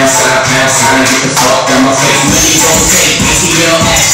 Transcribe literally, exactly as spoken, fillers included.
pass sign, get the fuck out my face. Money don't take A T L ass